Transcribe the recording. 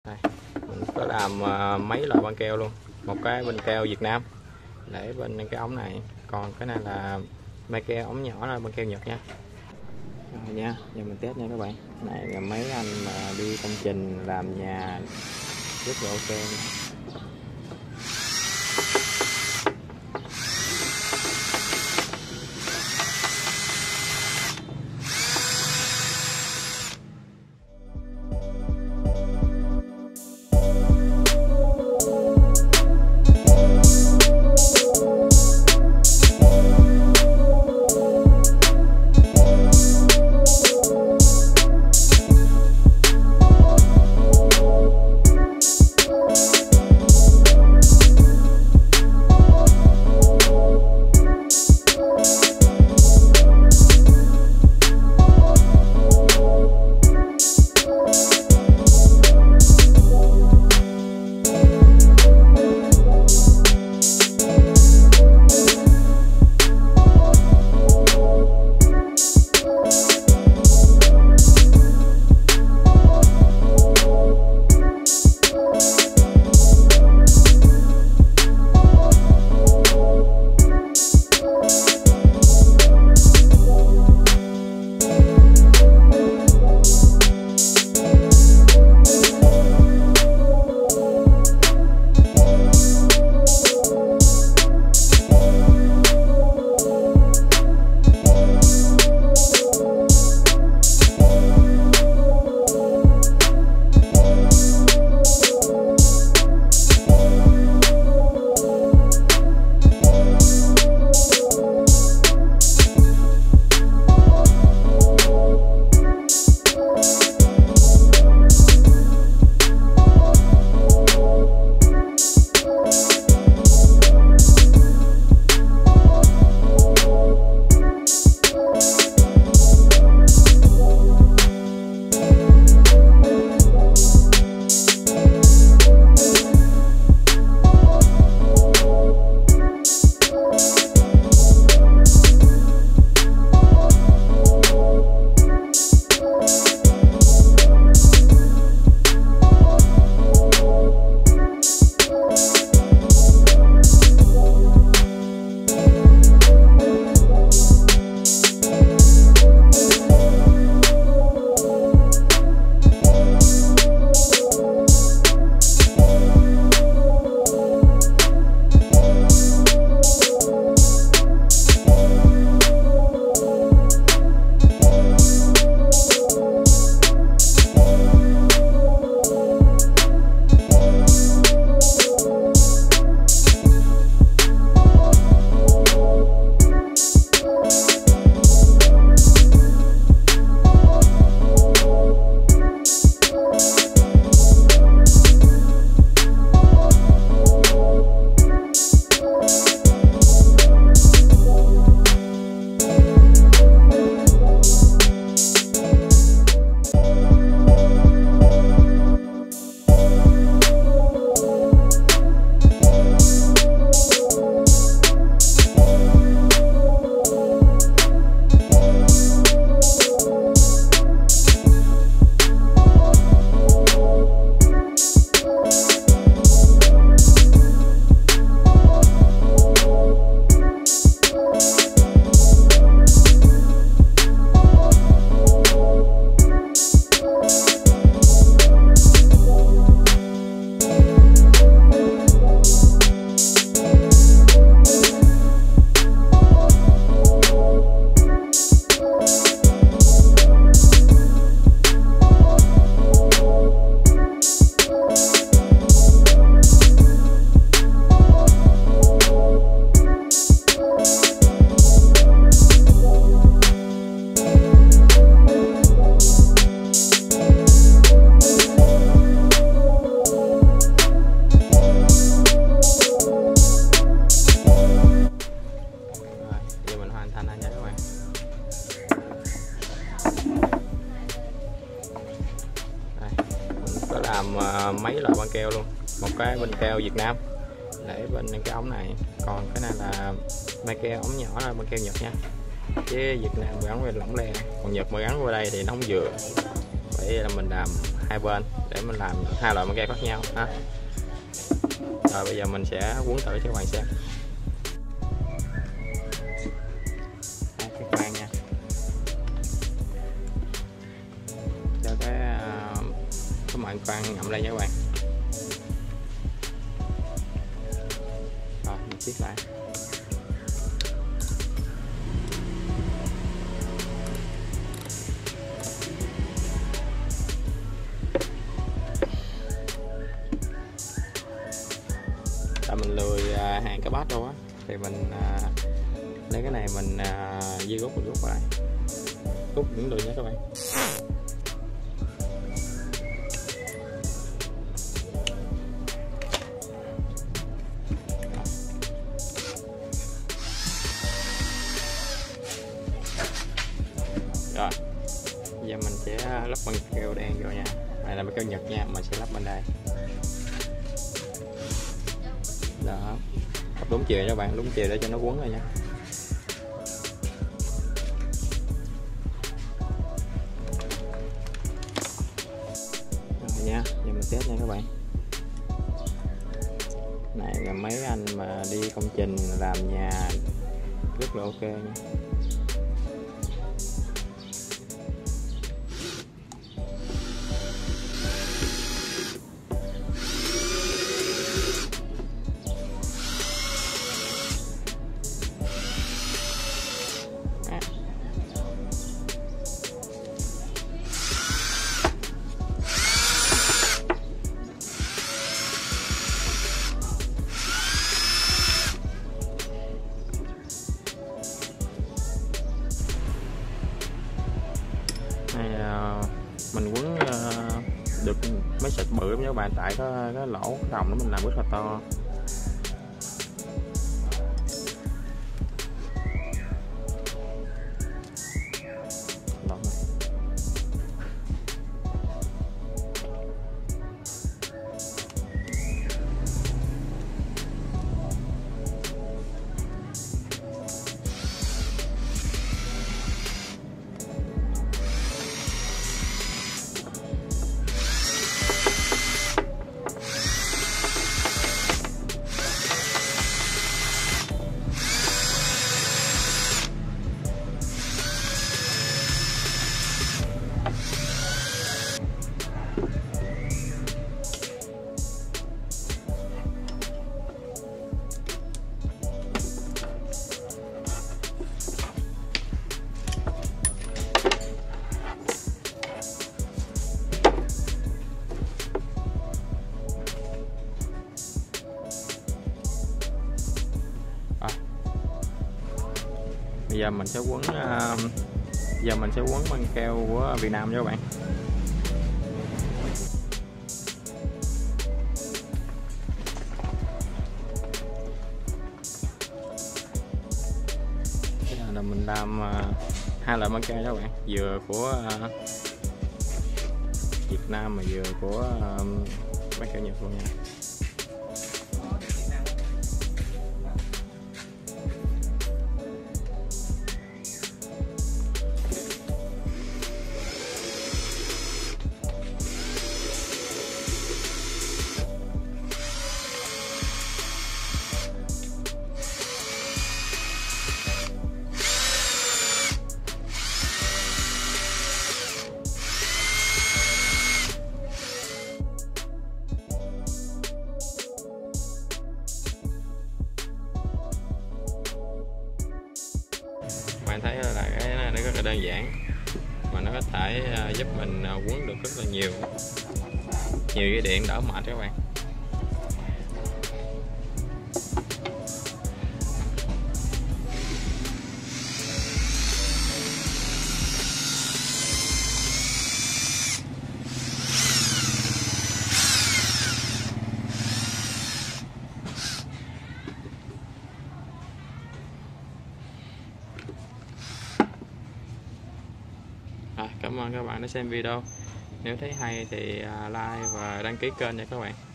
Đây, mình có làm mấy loại băng keo luôn. Một cái băng keo Việt Nam để bên cái ống này, còn cái này là mấy cái ống nhỏ là băng keo Nhật nha. Rồi nha, giờ mình test nha các bạn. Này là mấy anh mà đi công trình làm nhà rất là ok nha. Làm mấy loại băng keo luôn. Một cái băng keo Việt Nam để bên cái ống này, còn cái này là mấy cái ống nhỏ là băng keo Nhật nha. Chứ Việt Nam gắn về lỏng le, còn Nhật mà gắn qua đây thì nó không vừa. Vậy là mình làm hai bên để mình làm hai loại băng keo khác nhau ha. Rồi bây giờ mình sẽ quấn thử cho các bạn xem cái khoan nha, cho cái mảnh khoan ngậm đây nha các bạn. Rồi mình siết lại. Mình lười hàng cái bát đâu á thì mình lấy cái này mình dây gốc mình rút lại, rút những đường nhé các bạn. Rồi giờ mình sẽ lắp băng keo đen vô nha, này là băng keo Nhật nha, mình sẽ lắp bên đây. Đó, đúng chiều cho bạn, đúng chiều để cho nó quấn rồi nha. Rồi nha, giờ mình test nha các bạn. Này là mấy anh mà đi công trình làm nhà rất là ok nha. Mình quấn được mấy sợi bự lắm nha các bạn, tại cái lỗ cái đồng đó mình làm rất là to. Bây giờ mình sẽ quấn băng keo của Việt Nam nha các bạn. Đây là mình làm hai loại băng keo nha các bạn, vừa của Việt Nam mà vừa của băng keo Nhật luôn nha. Bạn thấy là cái này nó rất là đơn giản mà nó có thể giúp mình quấn được rất là nhiều dây điện, đỡ mệt các bạn. Cảm ơn các bạn đã xem video. Nếu thấy hay thì like và đăng ký kênh nha các bạn.